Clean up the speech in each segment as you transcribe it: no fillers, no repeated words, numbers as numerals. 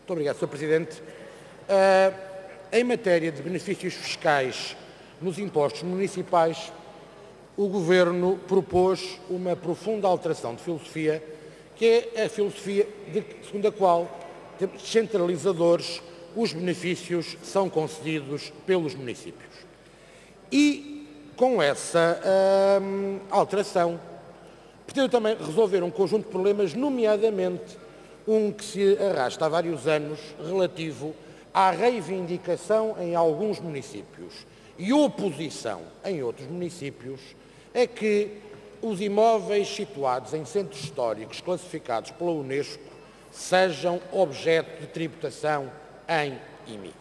Muito obrigado, Sr. Presidente. Em matéria de benefícios fiscais nos impostos municipais, o Governo propôs uma profunda alteração de filosofia, que é a filosofia segundo a qual, descentralizadores, os benefícios são concedidos pelos municípios. E, com essa alteração, pretende também resolver um conjunto de problemas, nomeadamente um que se arrasta há vários anos, relativo à reivindicação em alguns municípios e oposição em outros municípios a que os imóveis situados em centros históricos classificados pela Unesco sejam objeto de tributação em IMI.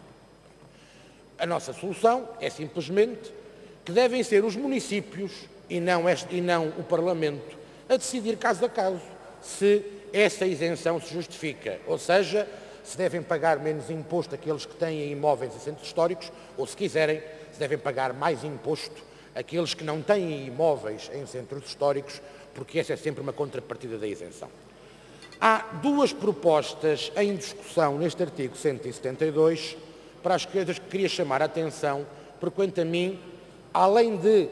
A nossa solução é simplesmente que devem ser os municípios e não o Parlamento a decidir caso a caso se essa isenção se justifica, ou seja, se devem pagar menos imposto aqueles que têm imóveis em centros históricos ou, se quiserem, se devem pagar mais imposto aqueles que não têm imóveis em centros históricos, porque essa é sempre uma contrapartida da isenção. Há duas propostas em discussão neste artigo 172 para as que queria chamar a atenção, porque, quanto a mim, além de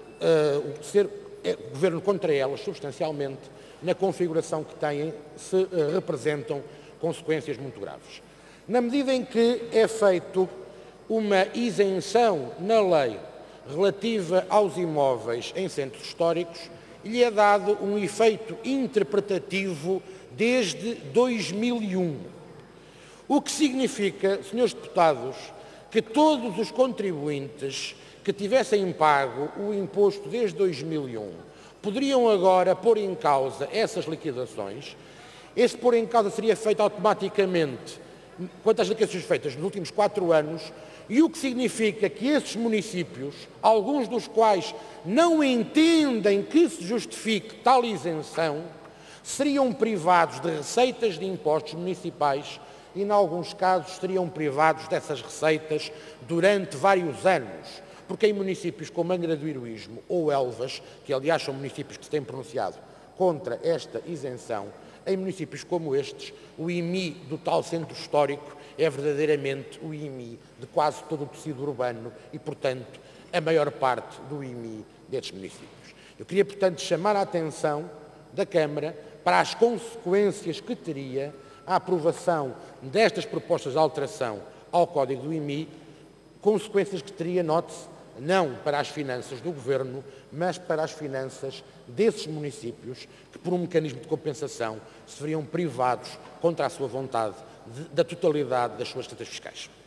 ser o Governo contra elas, substancialmente, na configuração que têm, se representam consequências muito graves. Na medida em que é feito uma isenção na lei relativa aos imóveis em centros históricos, lhe é dado um efeito interpretativo desde 2001. O que significa, senhores deputados, que todos os contribuintes que tivessem pago o imposto desde 2001 poderiam agora pôr em causa essas liquidações. Esse pôr em causa seria feito automaticamente quanto às liquidações feitas nos últimos 4 anos, e o que significa que esses municípios, alguns dos quais não entendem que se justifique tal isenção, seriam privados de receitas de impostos municipais e, em alguns casos, seriam privados dessas receitas durante vários anos, porque em municípios como Angra do Heroísmo ou Elvas, que aliás são municípios que se têm pronunciado contra esta isenção, em municípios como estes, o IMI do tal centro histórico é verdadeiramente o IMI de quase todo o tecido urbano e, portanto, a maior parte do IMI destes municípios. Eu queria, portanto, chamar a atenção da Câmara para as consequências que teria a aprovação destas propostas de alteração ao Código do IMI, consequências que teria, note-se, não para as finanças do Governo, mas para as finanças desses municípios que, por um mecanismo de compensação, se veriam privados, contra a sua vontade, da totalidade das suas receitas fiscais.